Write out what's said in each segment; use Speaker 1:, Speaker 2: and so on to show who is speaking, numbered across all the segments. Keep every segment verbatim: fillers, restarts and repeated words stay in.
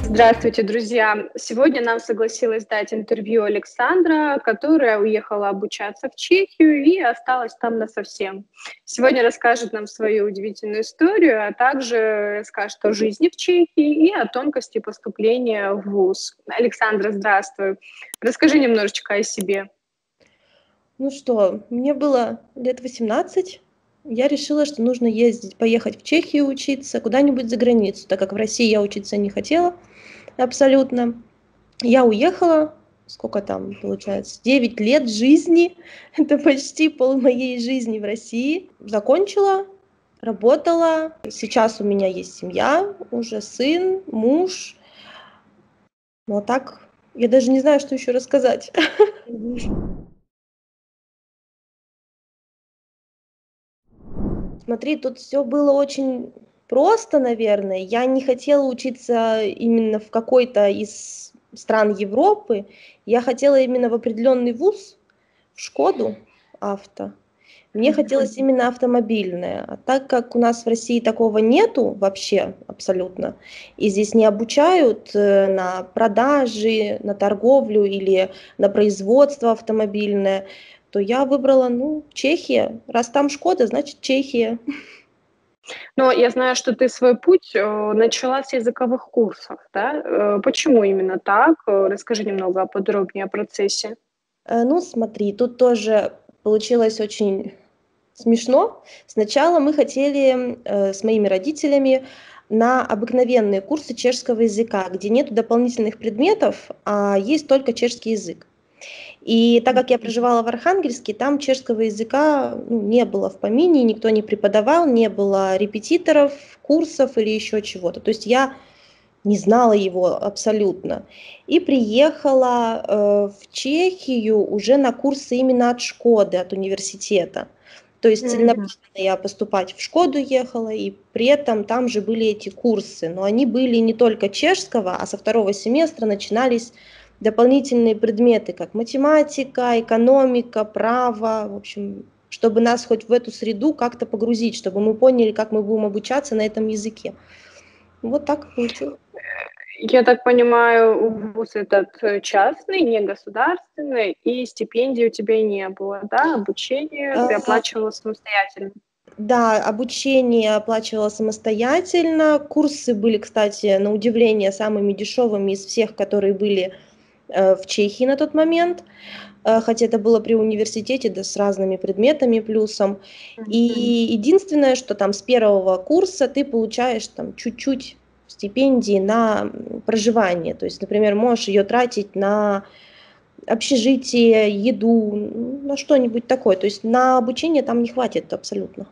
Speaker 1: Здравствуйте, друзья! Сегодня нам согласилась дать интервью Александра, которая уехала обучаться в Чехию и осталась там насовсем. Сегодня расскажет нам свою удивительную историю, а также расскажет о жизни в Чехии и о тонкости поступления в вуз. Александра, здравствуй! Расскажи немножечко о себе.
Speaker 2: Ну что, мне было лет восемнадцать. Я решила, что нужно ездить, поехать в Чехию учиться, куда-нибудь за границу, так как в России я учиться не хотела абсолютно. Я уехала, сколько там получается, девять лет жизни, это почти пол моей жизни в России. Закончила, работала. Сейчас у меня есть семья, уже сын, муж. Ну а так, я даже не знаю, что еще рассказать. Смотри, тут все было очень просто, наверное. Я не хотела учиться именно в какой-то из стран Европы. Я хотела именно в определенный вуз, в "Шкоду" авто. Мне хотелось именно автомобильное. А так как у нас в России такого нету вообще абсолютно, и здесь не обучают, э, на продажи, на торговлю или на производство автомобильное, то я выбрала, ну, Чехия. Раз там "Шкода", значит Чехия.
Speaker 1: Но я знаю, что ты свой путь э, начала с языковых курсов, да? Э, Почему именно так? Э, Расскажи немного подробнее о процессе.
Speaker 2: Э, ну, смотри, тут тоже получилось очень смешно. Сначала мы хотели, э, с моими родителями на обыкновенные курсы чешского языка, где нету дополнительных предметов, а есть только чешский язык. И так как я проживала в Архангельске, там чешского языка, ну, не было в помине, никто не преподавал, не было репетиторов, курсов или еще чего-то. То есть я не знала его абсолютно. И приехала, э, в Чехию уже на курсы именно от "Шкоды", от университета. То есть
Speaker 1: Мгм.
Speaker 2: целенаправленно я поступать в "Шкоду" ехала, и при этом там же были эти курсы. Но они были не только чешского, а со второго семестра начинались дополнительные предметы, как математика, экономика, право. В общем, чтобы нас хоть в эту среду как-то погрузить, чтобы мы поняли, как мы будем обучаться на этом языке. Вот так получилось.
Speaker 1: Я так понимаю, вуз этот э, частный, не государственный, и стипендий у тебя не было, да? Обучение ты
Speaker 2: А,
Speaker 1: оплачивала самостоятельно.
Speaker 2: да, обучение оплачивала самостоятельно. Курсы были, кстати, на удивление, самыми дешевыми из всех, которые были, э, в Чехии на тот момент. Э, хотя это было при университете, да, с разными предметами плюсом. И единственное, что там с первого курса ты получаешь там чуть-чуть стипендии на, м, проживание. То есть, например, можешь ее тратить на общежитие, еду, н на что-нибудь такое. То есть на обучение там не хватит абсолютно.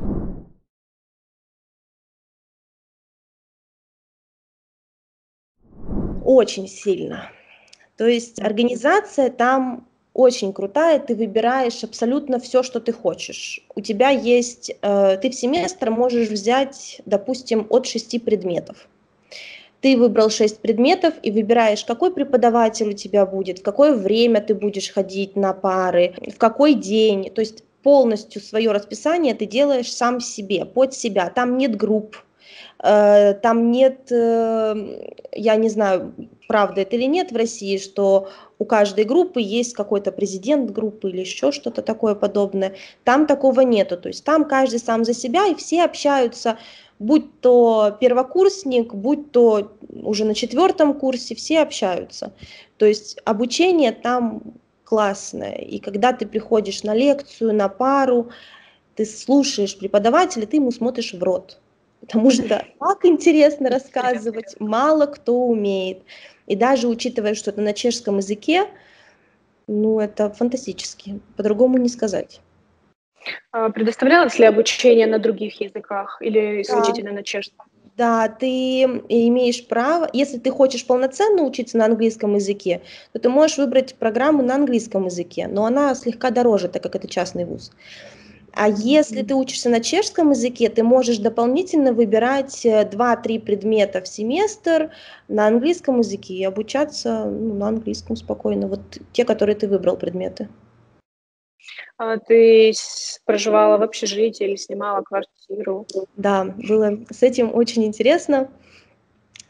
Speaker 2: Очень сильно. То есть организация там очень крутая, ты выбираешь абсолютно все, что ты хочешь. У тебя есть, э, ты в семестр можешь взять, допустим, от шести предметов. Ты выбрал шесть предметов и выбираешь, какой преподаватель у тебя будет, в какое время ты будешь ходить на пары, в какой день. То есть полностью свое расписание ты делаешь сам себе, под себя. Там нет групп, э, там нет, э, я не знаю, правда это или нет в России, что у каждой группы есть какой-то президент группы или еще что-то такое подобное. Там такого нету. То есть там каждый сам за себя, и все общаются, будь то первокурсник, будь то уже на четвертом курсе, все общаются. То есть обучение там классное. И когда ты приходишь на лекцию, на пару, ты слушаешь преподавателя, ты ему смотришь в рот. Потому что так интересно рассказывать, мало кто умеет. И даже учитывая, что это на чешском языке, ну, это фантастически, по-другому не сказать.
Speaker 1: А предоставлялось ли обучение на других языках или
Speaker 2: Да.
Speaker 1: исключительно на чешском?
Speaker 2: Да, ты имеешь право, если ты хочешь полноценно учиться на английском языке, то ты можешь выбрать программу на английском языке, но она слегка дороже, так как это частный вуз. А если ты учишься на чешском языке, ты можешь дополнительно выбирать э, два-три предмета в семестр на английском языке и обучаться, ну, на английском спокойно. Вот те, которые ты выбрал предметы.
Speaker 1: А ты с- проживала в общежитии или снимала квартиру?
Speaker 2: Да, было с этим очень интересно.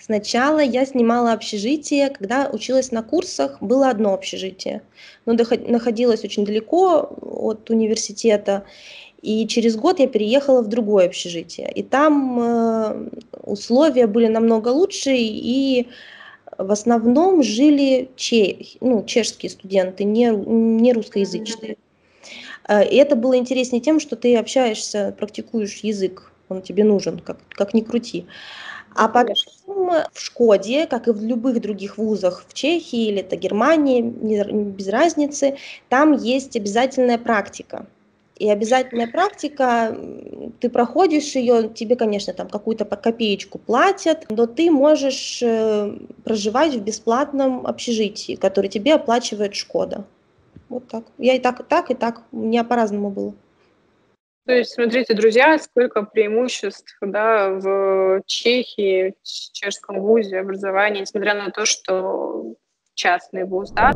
Speaker 2: Сначала я снимала общежитие, когда училась на курсах, было одно общежитие, но доход- находилось очень далеко от университета, и через год я переехала в другое общежитие. И там э, условия были намного лучше, и в основном жили че- ну, чешские студенты, не, ру- не русскоязычные. Э, И это было интереснее тем, что ты общаешься, практикуешь язык, он тебе нужен, как, как ни крути.
Speaker 1: Ну,
Speaker 2: А потом
Speaker 1: конечно.
Speaker 2: в Шкоде, как и в любых других вузах в Чехии или это Германии, не- без разницы, там есть обязательная практика. И обязательная практика, м, ты проходишь ее, тебе, конечно, там какую-то по копеечку платят, но ты можешь э, проживать в бесплатном общежитии, которое тебе оплачивает Шкода. Вот так. Я и так, и так, и так. У меня по-разному было.
Speaker 1: То есть, смотрите, друзья, сколько преимуществ, да, в Чехии, в чешском вузе, образовании, несмотря на то, что частный вуз, да.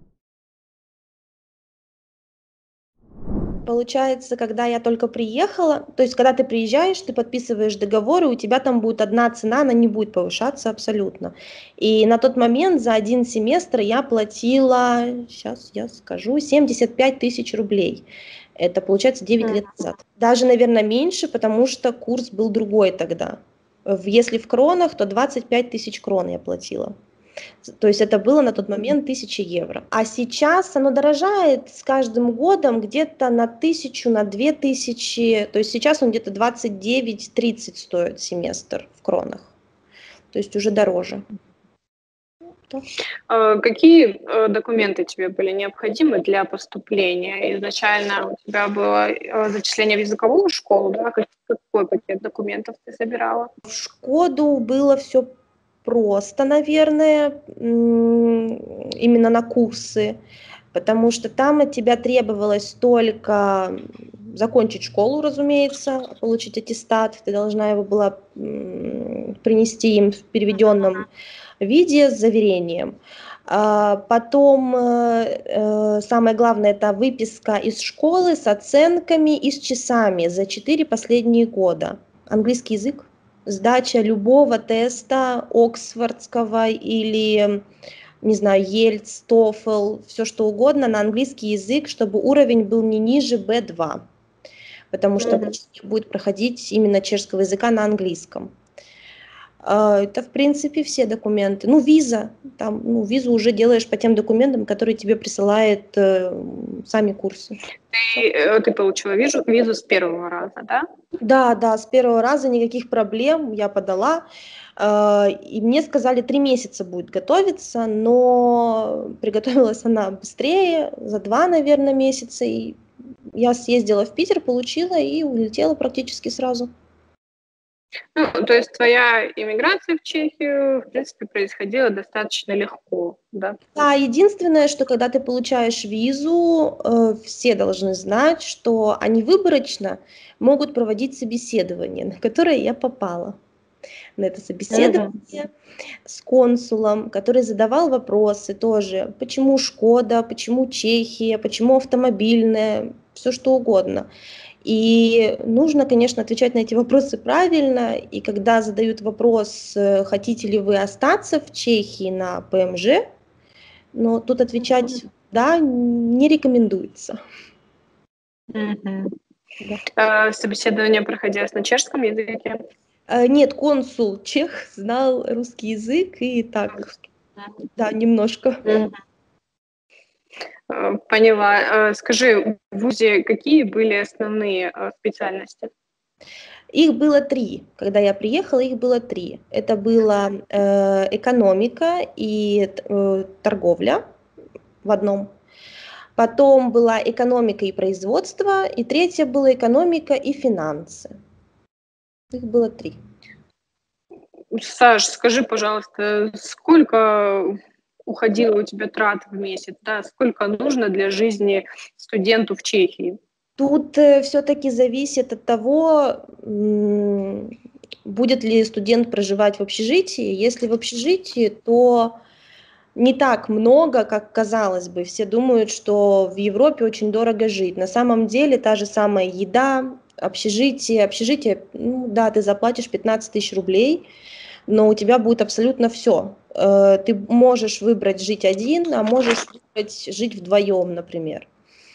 Speaker 2: Получается, когда я только приехала, то есть когда ты приезжаешь, ты подписываешь договор, и у тебя там будет одна цена, она не будет повышаться абсолютно. И на тот момент за один семестр я платила, сейчас я скажу, семьдесят пять тысяч рублей. Это получается девять лет назад. Даже, наверное, меньше, потому что курс был другой тогда. В- Если в кронах, то двадцать пять тысяч крон я платила. То есть это было на тот момент тысяча евро. А сейчас оно дорожает с каждым годом где-то на тысячу, на две тысячи. То есть сейчас он где-то двадцать девять тридцать стоит семестр в кронах. То есть уже дороже. Так.
Speaker 1: Э, Какие э, документы тебе были необходимы для поступления? Изначально у тебя было э, зачисление в языковую школу, да? Как- Какой пакет документов ты собирала?
Speaker 2: В Шкоду было все просто, наверное, м, именно на курсы, потому что там от тебя требовалось только закончить школу, разумеется, получить аттестат. Ты должна его была м, принести им в переведенном виде с заверением. А Потом э, э, самое главное это выписка из школы с оценками и с часами за четыре последние года. Английский язык, сдача любого теста оксфордского или, не знаю, Ельц, TOEFL, все что угодно на английский язык, чтобы уровень был не ниже би два, потому что
Speaker 1: Мгм.
Speaker 2: обучение будет проходить именно чешского языка на английском. А, Это, в принципе, все документы. Ну, виза. Там, ну, визу уже делаешь по тем документам, которые тебе присылают э, сами курсы. Всё.
Speaker 1: Ты, э, ты получила визу, визу с первого раза, да?
Speaker 2: Да, да, с первого раза никаких проблем, я подала. э, И мне сказали, три месяца будет готовиться, но приготовилась она быстрее, за два, наверное, месяца. И я съездила в Питер, получила и улетела практически сразу.
Speaker 1: Ну, то есть твоя иммиграция в Чехию, в принципе, происходила достаточно легко, да?
Speaker 2: Да, единственное, что когда ты получаешь визу, э, все должны знать, что они выборочно могут проводить собеседование, на которое я попала. На это
Speaker 1: Мгм.
Speaker 2: собеседование с консулом, который задавал вопросы тоже, почему Шкода, почему Чехия, почему автомобильная, все что угодно. И нужно, конечно, отвечать на эти вопросы правильно. И когда задают вопрос, э, хотите ли вы остаться в Чехии на ПМЖ, но тут отвечать "да" не рекомендуется.
Speaker 1: Мгм.
Speaker 2: Да.
Speaker 1: Э, Собеседование проходилось на чешском языке.
Speaker 2: Э, нет, консул чех знал русский язык и так, да, немножко.
Speaker 1: Мгм. Э, Поняла. Э, Скажи, в ВУЗе какие были основные э, специальности?
Speaker 2: Их было три. Когда я приехала, их было три. Это была, э, экономика и т э, торговля в одном. Потом была экономика и производство, и третье было экономика и финансы. Их было три.
Speaker 1: Саш, скажи, пожалуйста, сколько уходило у тебя трат в месяц, да? Сколько нужно для жизни студенту в Чехии?
Speaker 2: Тут, э, всё-таки зависит от того, м, будет ли студент проживать в общежитии. Если в общежитии, то не так много, как казалось бы. Все думают, что в Европе очень дорого жить. На самом деле та же самая еда, общежитие. Общежитие, ну да, ты заплатишь пятнадцать тысяч рублей, но у тебя будет абсолютно все. Ты можешь выбрать жить один, а можешь выбрать жить вдвоем, например.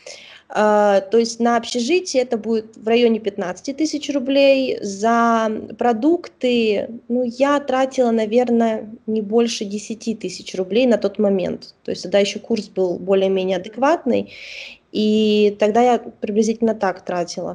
Speaker 2: То есть на общежитие это будет в районе пятнадцать тысяч рублей. За продукты, ну, я тратила, наверное, не больше десять тысяч рублей на тот момент. То есть тогда еще курс был более-менее адекватный, и тогда я приблизительно так тратила.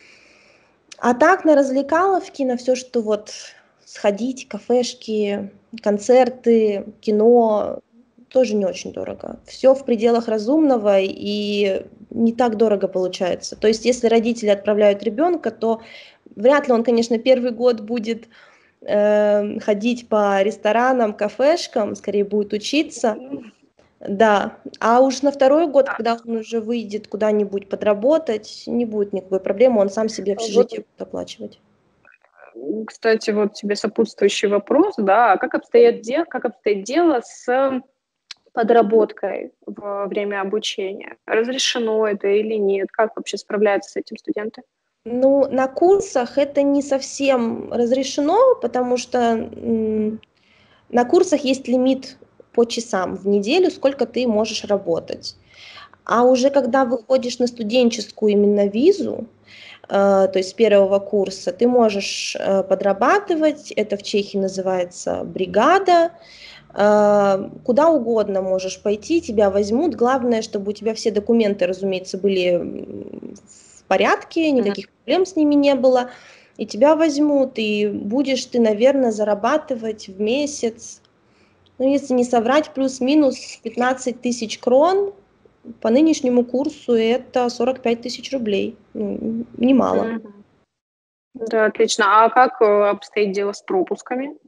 Speaker 2: А так на развлекаловки, на все, что вот сходить, кафешки, концерты, кино, тоже не очень дорого. Все в пределах разумного и не так дорого получается. То есть если родители отправляют ребенка, то вряд ли он, конечно, первый год будет э, ходить по ресторанам, кафешкам, скорее будет учиться. Да, а уж на второй год, когда он уже выйдет куда-нибудь подработать, не будет никакой проблемы, он сам себе общежитие
Speaker 1: Вот,
Speaker 2: будет оплачивать.
Speaker 1: кстати, вот тебе сопутствующий вопрос, да, а как обстоит, де- как обстоит дело с подработкой во время обучения? Разрешено это или нет? Как вообще справляются с этим студенты?
Speaker 2: Ну, на курсах это не совсем разрешено, потому что м, на курсах есть лимит по часам в неделю, сколько ты можешь работать. А уже когда выходишь на студенческую именно визу, э, то есть с первого курса, ты можешь э, подрабатывать, это в Чехии называется бригада, э, куда угодно можешь пойти, тебя возьмут. Главное, чтобы у тебя все документы, разумеется, были м, в порядке, никаких проблем с ними не было, и тебя возьмут, и будешь ты, наверное, зарабатывать в месяц, ну, если не соврать, плюс-минус пятнадцать тысяч крон. По нынешнему курсу это сорок пять тысяч рублей. Ну, немало.
Speaker 1: Мгм. Да, отлично. А как э, обстоит дело с пропусками?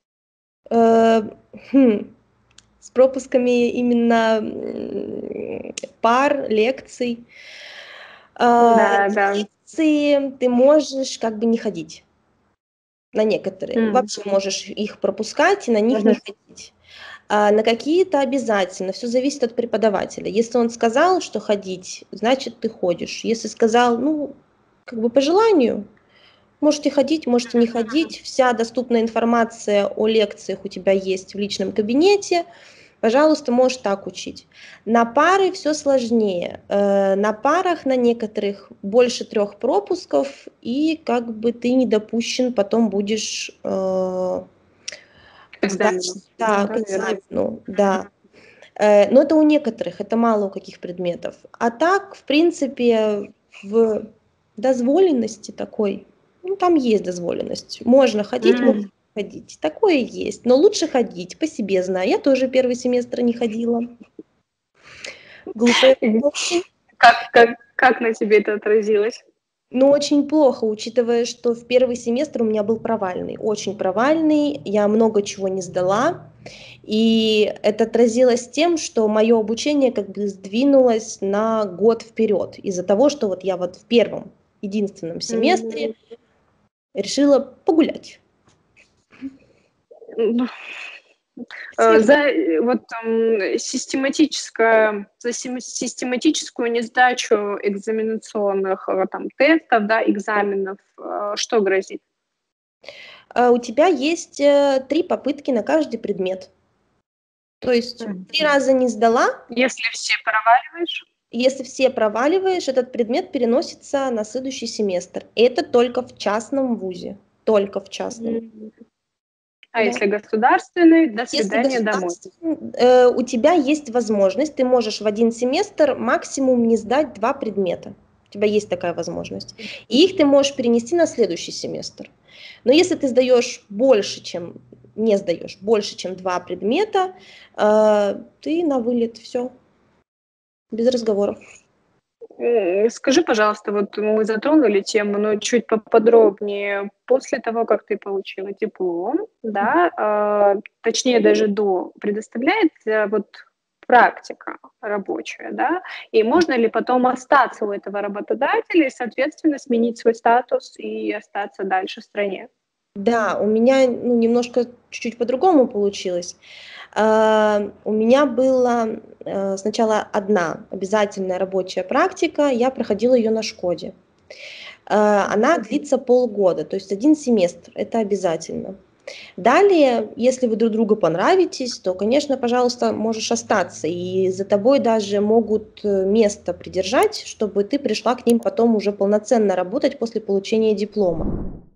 Speaker 2: Э, хм, С пропусками именно м, пар, лекций. А,
Speaker 1: Да,
Speaker 2: На
Speaker 1: да.
Speaker 2: лекции ты можешь как бы не ходить. На некоторые.
Speaker 1: М.
Speaker 2: Вообще можешь их пропускать и на них не
Speaker 1: Мгм.
Speaker 2: ходить. А на какие-то обязательно. Все зависит от преподавателя. Если он сказал, что ходить, значит, ты ходишь. Если сказал, ну, как бы по желанию, можете ходить, можете не ходить. Вся доступная информация о лекциях у тебя есть в личном кабинете. Пожалуйста, можешь так учить. На пары все сложнее. Э, На парах на некоторых больше трех пропусков, и как бы ты не допущен, потом будешь э,
Speaker 1: К
Speaker 2: сдать,
Speaker 1: экзамену.
Speaker 2: да,
Speaker 1: Да,
Speaker 2: к
Speaker 1: наверное.
Speaker 2: экзамену, да. Э, Но это у некоторых, это мало у каких предметов. А так, в принципе, в дозволенности такой, ну, там есть дозволенность. Можно ходить, можно
Speaker 1: М.
Speaker 2: не ходить. Такое есть. Но лучше ходить, по себе знаю. Я тоже первый семестр не ходила. Глупая
Speaker 1: И
Speaker 2: очень.
Speaker 1: Как, как, как на тебе это отразилось?
Speaker 2: Но очень плохо, учитывая, что в первый семестр у меня был провальный, очень провальный, я много чего не сдала, и это отразилось тем, что мое обучение как бы сдвинулось на год вперед из-за того, что вот я вот в первом единственном семестре решила погулять.
Speaker 1: М. Э,
Speaker 2: Свежий.
Speaker 1: За э, вот м, систематическое, за сим- систематическую несдачу экзаменационных э, там, тестов, да, экзаменов, э, что грозит?
Speaker 2: А у тебя есть э, три попытки на каждый предмет. То есть
Speaker 1: Мгм.
Speaker 2: три раза не сдала,
Speaker 1: Если все проваливаешь?
Speaker 2: если все проваливаешь, этот предмет переносится на следующий семестр. Это только в частном вузе. Только в частном.
Speaker 1: М. А
Speaker 2: Да.
Speaker 1: если государственный, до
Speaker 2: Если
Speaker 1: свидания, домой.
Speaker 2: государственный, э, у тебя есть возможность, ты можешь в один семестр максимум не сдать два предмета. У тебя есть такая возможность. И их ты можешь перенести на следующий семестр. Но если ты сдаешь больше, чем не сдаешь больше, чем два предмета, э, ты на вылет, все, без разговоров.
Speaker 1: Э, Скажи, пожалуйста, вот мы затронули тему, но чуть поподробнее. После того, как ты получила диплом, да, а, точнее даже до, предоставляет э, вот практика рабочая, да, и можно ли потом остаться у этого работодателя и, соответственно, сменить свой статус и остаться дальше в стране?
Speaker 2: Да, у меня ну, немножко чуть-чуть по-другому получилось. А, У меня была э, сначала одна обязательная рабочая практика, я проходила ее на Шкоде. А, Она длится полгода, то есть один семестр, это обязательно. Далее, если вы друг другу понравитесь, то, конечно, пожалуйста, можешь остаться, и за тобой даже могут э, место придержать, чтобы ты пришла к ним потом уже полноценно работать после получения диплома.